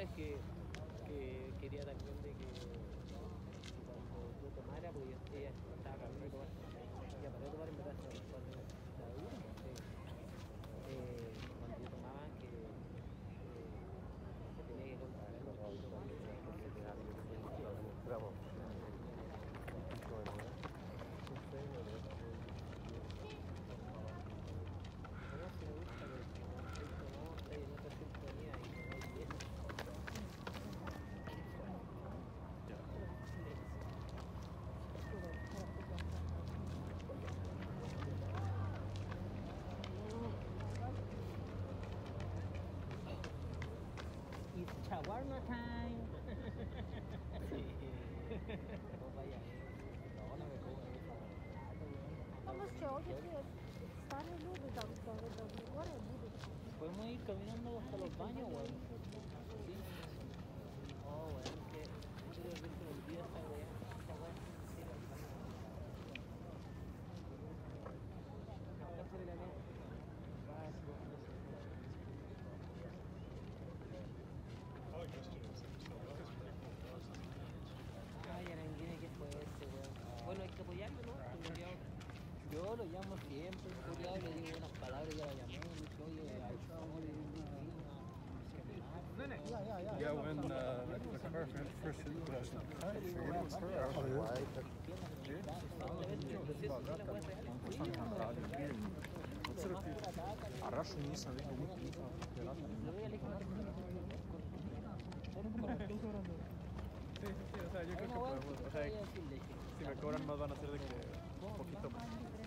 otra es que quería también de que cuando yo tomara, porque ella estaba cambiando de tomar, ya paré de tomar en verdad cuando estaba duro, cuando yo tomaba que tenía que controlar los kilos porque Bravo. no, si me gusta, pero es que no estoy tomado, estoy en otra sintonía y no hay bien. It's shawarma time. No vaya, no, no me como eso. Ama şöyle sarı lütfen var ya bu. Podemos ir caminando hasta los baños, weón. Sí. Oh, weón, que yo creo que se me olvida esta weá. Esta weá es ir al baño. Pásale la mía. Ay, Aranguine, ¿qué fue este, weón? Bueno, hay que apoyarlo, ¿no? Yo lo llamo siempre, culiado, le digo unas palabras, ya la llamé, le dije, oye, al favor, Yeah, when the car first hit the house, عرفوا الناس عليك Sí, o sea, yo creo que podemos, o sea, si me cobran más van a ser de que un poquito más.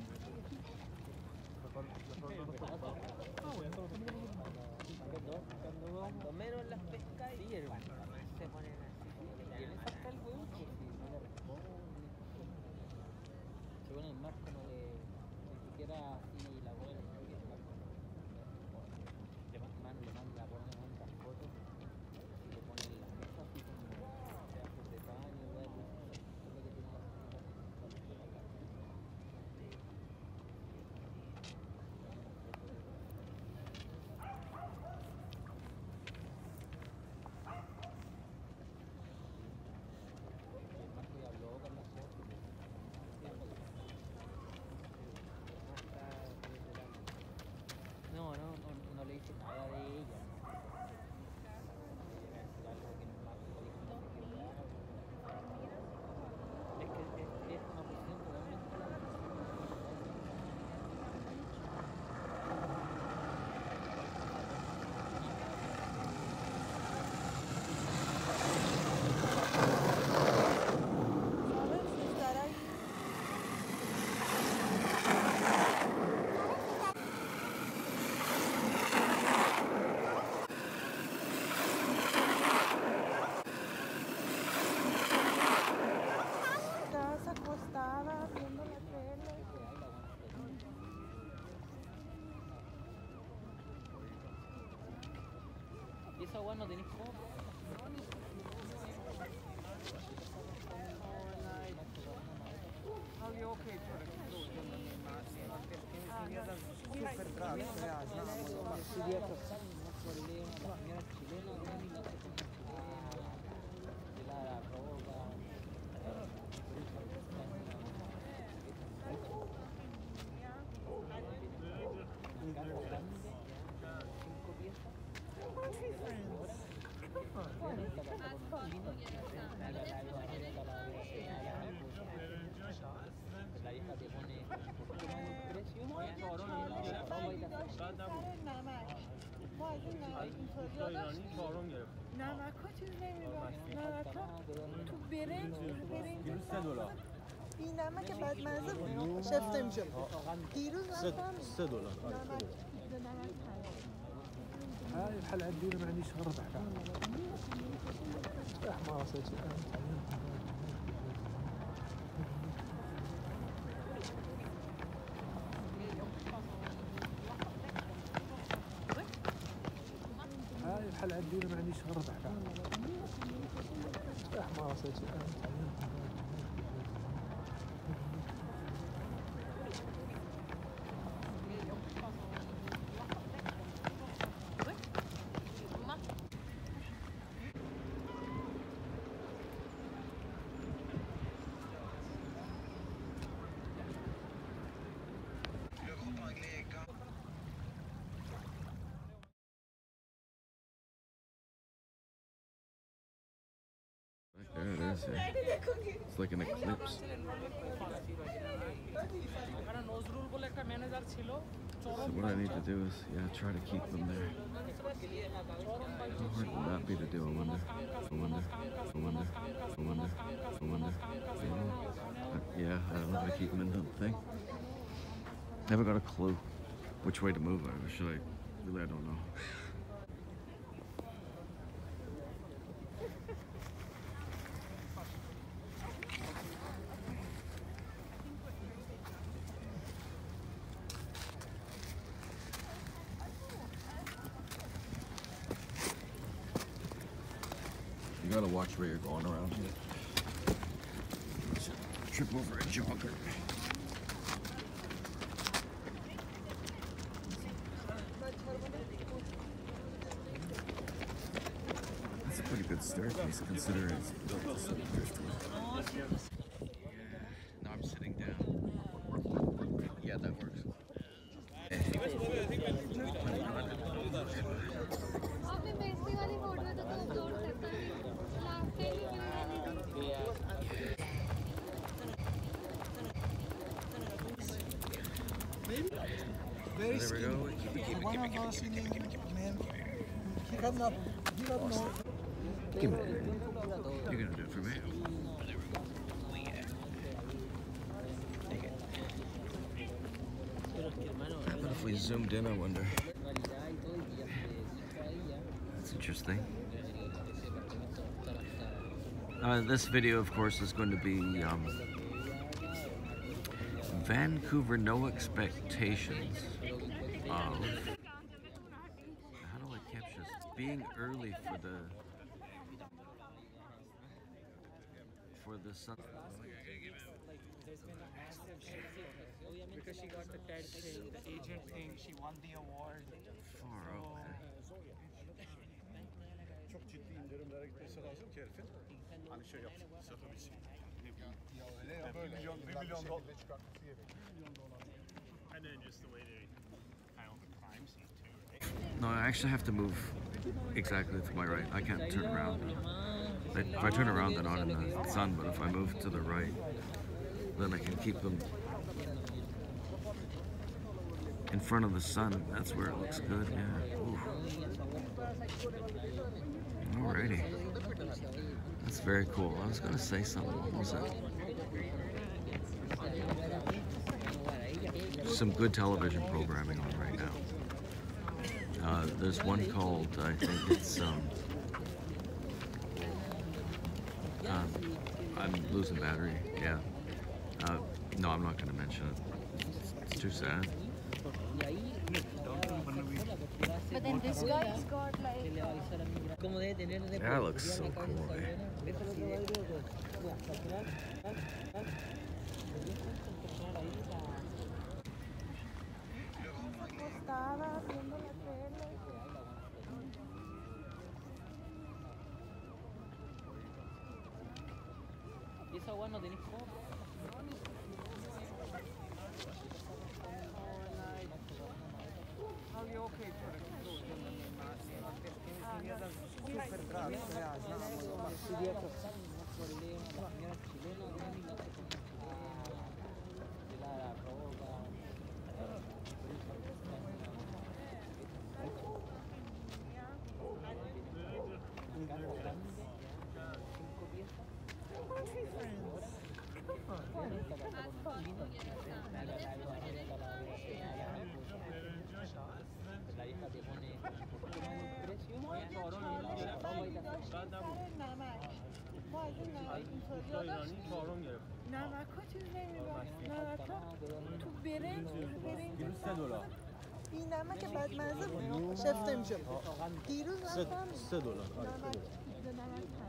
Cuando menos las pescas y hermano, se ponen así. Y le falta el huevo, pues si no le responde. Se pone el marco, no le. Ni siquiera así la buena historia, el marco no. Le manda la buena, le manda fotos y le pone en la mesa así como pedazos de paño, ¿verdad? Es lo que tiene que hacer. No le hice nada de ella. Es que es una posición totalmente ¿Sabes? Estar ahí. Estás acostada viendo la tele. ¿Y esa weá no tenéis cómo? La vieja te pone un poquito más el precio y نمک چیز نمیبرم نمک تو برنج $3 بی نمک بدمزه بود شفت نمیشه دیروز رفتم $3 نمک به نمک هاي الحلقة الديرة ما عنديش غير ربع حمارة هاي الحلقة الديرة ما عنديش غير ربع حمارة is here. It's like an eclipse. So what I need to do is, try to keep them there. How hard will that be to do, I wonder? Yeah, I don't know how to keep them in the thing. Never got a clue which way to move. Really, I don't know. You gotta watch where you're going around here. Trip over a jogger. That's a pretty good staircase considering it's built to sit driftwood. Now I'm sitting down. Yeah, that works. Very There we skinny. go. One of those skinny men. He got no. Give me that. You're gonna do it for me. Take it. How about if we zoomed in, I wonder? That's interesting. This video, of course, is going to be Vancouver No Expectations of, how do I capture this? Being early for the sun. Because she got the TED thing, the agent thing, she won the award. Far out there. Çok ciddi indirimlere gitmesi lazım ki herifin. Hani şey yapsın, satabilsin. Ne bileyim. Ya öyle ya böyle. 1 milyon dolar. And then just the way they handle the crime scene too, right? No, I actually have to move exactly to my right. I can't turn around. If I turn around, they're not in the sun, but if I move to the right, then I can keep them in front of the sun. That's where it looks good, yeah. Ooh. Alrighty. That's very cool. I was gonna say something. What was it? Some good television programming on right now. There's one called, I think it's, I'm losing battery, yeah. No, I'm not gonna mention it. It's too sad. But then this guy's got like... That looks so cool, eh? ¿Y esa agua no tenéis cómo? Super bravo, ja znamo. Studiato un problema, la signora chilena, la roba, la vieja te pone un precio y la roba y la نمک ها چیز نمیدونم نمک ها تو برنج این نمک بدمزه بود شفت نمیشه دیروز رفتم $3